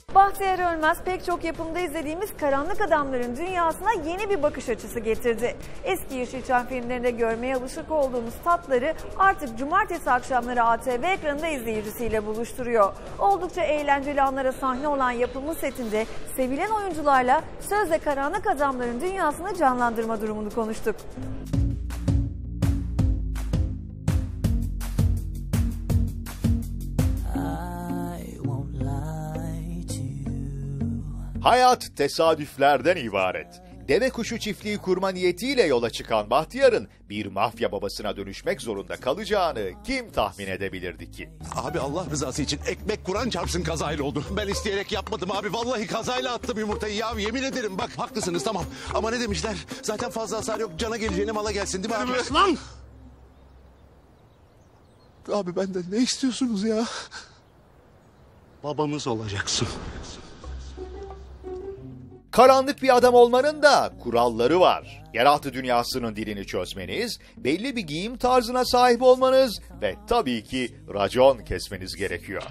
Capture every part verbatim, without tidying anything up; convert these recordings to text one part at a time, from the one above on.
Bahtiyar Ölmez pek çok yapımda izlediğimiz karanlık adamların dünyasına yeni bir bakış açısı getirdi. Eski Yeşilçam filmlerinde görmeye alışık olduğumuz tatları artık cumartesi akşamları A T V ekranında izleyicisiyle buluşturuyor. Oldukça eğlenceli anlara sahne olan yapımın setinde sevilen oyuncularla sözde karanlık adamların dünyasını canlandırma durumunu konuştuk. Hayat tesadüflerden ibaret. Deve kuşu çiftliği kurma niyetiyle yola çıkan Bahtiyar'ın bir mafya babasına dönüşmek zorunda kalacağını kim tahmin edebilirdi ki? Abi Allah rızası için ekmek kuran çarpsın kazayla oldu. Ben isteyerek yapmadım abi. Vallahi kazayla attım yumurtayı ya. Yemin ederim bak haklısınız tamam. Ama ne demişler? Zaten fazla hasar yok. Cana geleceğine mala gelsin değil mi abi? Evet lan! Abi benden ne istiyorsunuz ya? Babamız olacaksın. Karanlık bir adam olmanın da kuralları var. Yeraltı dünyasının dilini çözmeniz, belli bir giyim tarzına sahip olmanız ve tabii ki racon kesmeniz gerekiyor.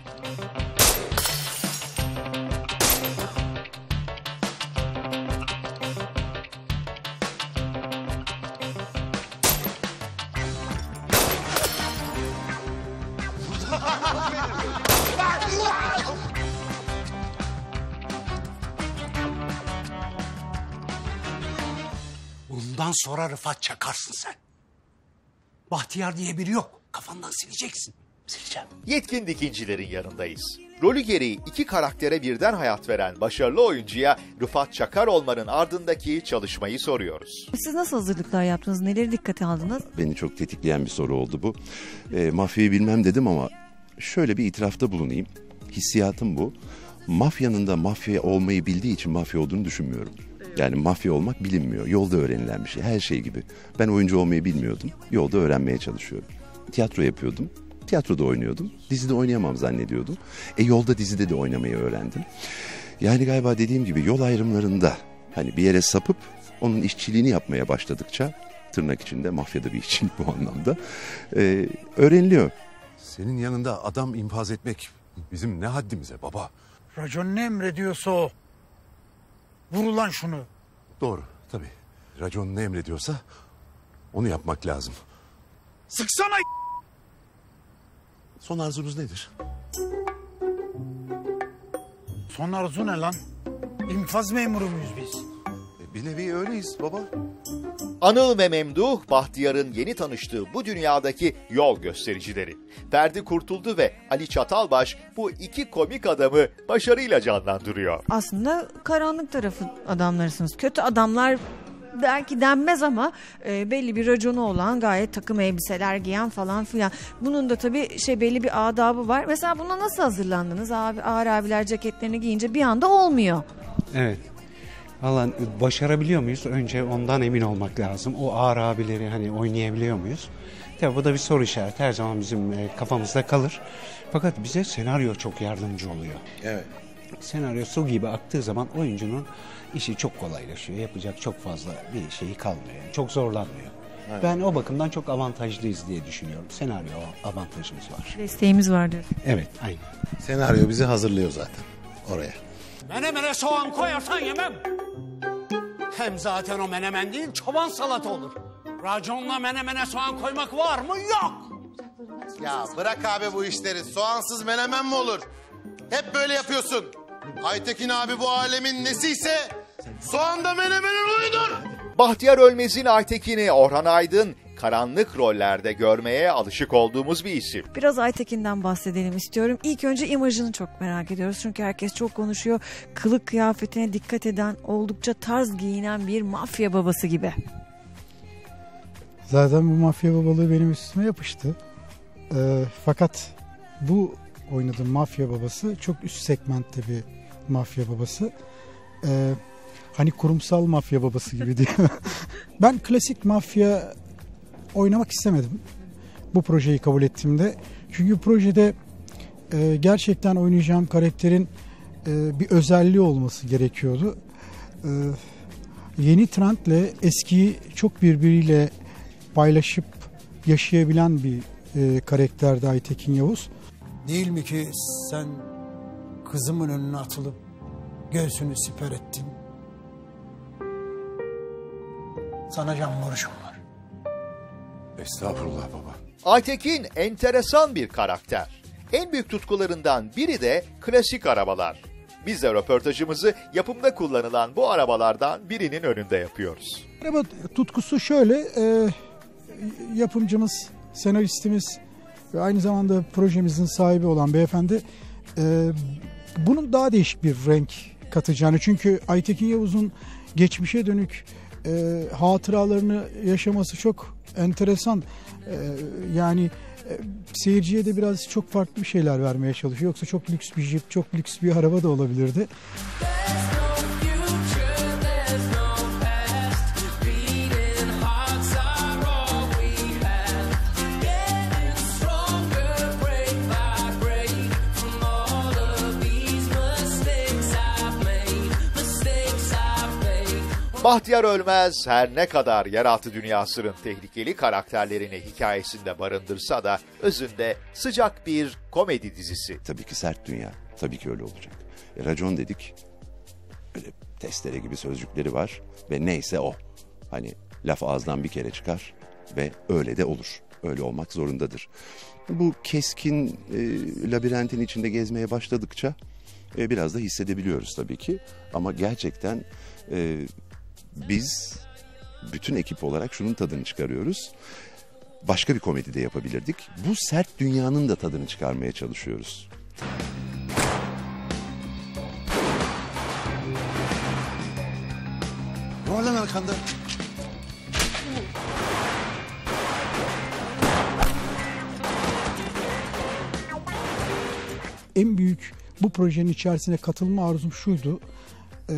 Bundan sonra Rıfat Çakarsın sen. Bahtiyar diye biri yok. Kafandan sileceksin. Sileceğim. Yetkin dikincilerin yanındayız. Rolü gereği iki karaktere birden hayat veren başarılı oyuncuya Rıfat Çakar olmanın ardındaki çalışmayı soruyoruz. Siz nasıl hazırlıklar yaptınız? Neleri dikkate aldınız? Beni çok tetikleyen bir soru oldu bu. E, mafyayı bilmem dedim ama şöyle bir itirafta bulunayım. Hissiyatım bu. Mafyanın da mafya olmayı bildiği için mafya olduğunu düşünmüyorum. Yani mafya olmak bilinmiyor. Yolda öğrenilen bir şey. Her şey gibi. Ben oyuncu olmayı bilmiyordum. Yolda öğrenmeye çalışıyorum. Tiyatro yapıyordum. Tiyatroda oynuyordum. Dizide oynayamam zannediyordum. E yolda dizide de oynamayı öğrendim. Yani galiba dediğim gibi yol ayrımlarında hani bir yere sapıp onun işçiliğini yapmaya başladıkça tırnak içinde mafyada bir işçilik bu anlamda e, öğreniliyor. Senin yanında adam infaz etmek bizim ne haddimize baba? Racon ne emrediyorsa o. Vur ulan şunu. Doğru tabii. Racon ne emrediyorsa onu yapmak lazım. Sıksana. Son arzunuz nedir? Son arzu ne lan? İnfaz memuru muyuz biz? E, bir nevi öyleyiz baba. Anıl ve Memduh, Bahtiyar'ın yeni tanıştığı bu dünyadaki yol göstericileri. Ferdi Kurtuldu ve Ali Çatalbaş bu iki komik adamı başarıyla canlandırıyor. Aslında karanlık tarafı adamlarısınız. Kötü adamlar belki denmez ama e, belli bir raconu olan, gayet takım elbiseler giyen falan filan. Bunun da tabii şey belli bir adabı var. Mesela buna nasıl hazırlandınız? Abi, ağır abiler ceketlerini giyince bir anda olmuyor. Evet. Vallahi başarabiliyor muyuz? Önce ondan emin olmak lazım. O ağır abileri hani oynayabiliyor muyuz? Tabii bu da bir soru işareti. Her zaman bizim kafamızda kalır. Fakat bize senaryo çok yardımcı oluyor. Evet. Senaryo su gibi aktığı zaman oyuncunun işi çok kolaylaşıyor. Yapacak çok fazla bir şeyi kalmıyor. Yani çok zorlanmıyor. Evet. Ben o bakımdan çok avantajlıyız diye düşünüyorum. Senaryo avantajımız var. Desteğimiz vardır. Evet, aynen. Senaryo bizi hazırlıyor zaten oraya. Menemene soğan koyarsan yemem. Hem zaten o menemen değil çoban salata olur. Raconla menemene soğan koymak var mı? Yok. Ya bırak abi bu işleri. Soğansız menemen mi olur? Hep böyle yapıyorsun. Aytekin abi bu alemin nesiyse soğan da menemenin uyudur. Bahtiyar Ölmez'in Aytekin'i Orhan Aydın karanlık rollerde görmeye alışık olduğumuz bir isim. Biraz Aytekin'den bahsedelim istiyorum. İlk önce imajını çok merak ediyoruz. Çünkü herkes çok konuşuyor. Kılık kıyafetine dikkat eden, oldukça tarz giyinen bir mafya babası gibi. Zaten bu mafya babalığı benim üstüme yapıştı. Ee, fakat bu oynadığım mafya babası çok üst segmentte bir mafya babası. Ee, hani kurumsal mafya babası gibi diye. Ben klasik mafya oynamak istemedim bu projeyi kabul ettiğimde. Çünkü projede e, gerçekten oynayacağım karakterin e, bir özelliği olması gerekiyordu. E, yeni trendle eskiyi çok birbiriyle paylaşıp yaşayabilen bir e, karakterdi Aytekin Yavuz. Değil mi ki sen kızımın önüne atılıp Göğsünü siper ettin. Sana can borcum var. Estağfurullah baba. Aytekin enteresan bir karakter. En büyük tutkularından biri de klasik arabalar. Biz de röportajımızı yapımda kullanılan bu arabalardan birinin önünde yapıyoruz. Araba tutkusu şöyle, e, yapımcımız, senaristimiz ve aynı zamanda projemizin sahibi olan beyefendi e, bunun daha değişik bir renk katacağını. Çünkü Aytekin Yavuz'un geçmişe dönük e, hatıralarını yaşaması çok enteresan. E, yani e, seyirciye de biraz çok farklı bir şeyler vermeye çalışıyor. Yoksa çok lüks bir jip, çok lüks bir araba da olabilirdi. Bahtiyar Ölmez her ne kadar yeraltı dünyasının tehlikeli karakterlerini hikayesinde barındırsa da özünde sıcak bir komedi dizisi. Tabii ki sert dünya. Tabii ki öyle olacak. E, racon dedik. Öyle testere gibi sözcükleri var ve neyse o. Hani laf ağızdan bir kere çıkar ve öyle de olur. Öyle olmak zorundadır. Bu keskin e, labirentin içinde gezmeye başladıkça e, biraz da hissedebiliyoruz tabii ki. Ama gerçekten e, biz bütün ekip olarak şunun tadını çıkarıyoruz. Başka bir komedi de yapabilirdik. Bu sert dünyanın da tadını çıkarmaya çalışıyoruz. Ne var lan arkanda? En büyük bu projenin içerisine katılma arzum şuydu. Ee,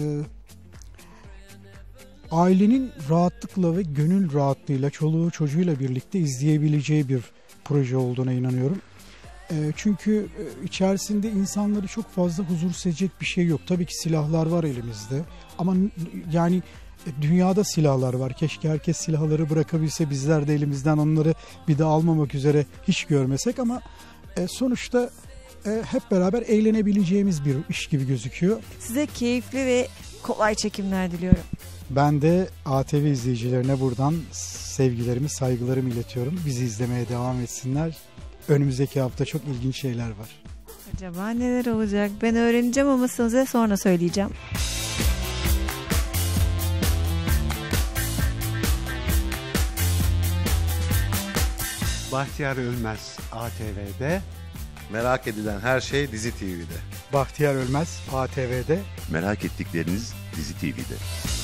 ailenin rahatlıkla ve gönül rahatlığıyla, çoluğu çocuğuyla birlikte izleyebileceği bir proje olduğuna inanıyorum. Ee, çünkü içerisinde insanları çok fazla huzursuz edecek bir şey yok. Tabii ki silahlar var elimizde ama yani dünyada silahlar var. Keşke herkes silahları bırakabilse, bizler de elimizden onları bir daha almamak üzere hiç görmesek ama e, sonuçta e, hep beraber eğlenebileceğimiz bir iş gibi gözüküyor. Size keyifli ve kolay çekimler diliyorum. Ben de A T V izleyicilerine buradan sevgilerimi, saygılarımı iletiyorum. Bizi izlemeye devam etsinler. Önümüzdeki hafta çok ilginç şeyler var. Acaba neler olacak? Ben öğreneceğim ama size sonra söyleyeceğim. Bahtiyar Ölmez A T V'de. Merak edilen her şey Dizi T V'de. Bahtiyar Ölmez A T V'de. Merak ettikleriniz Dizi T V'de.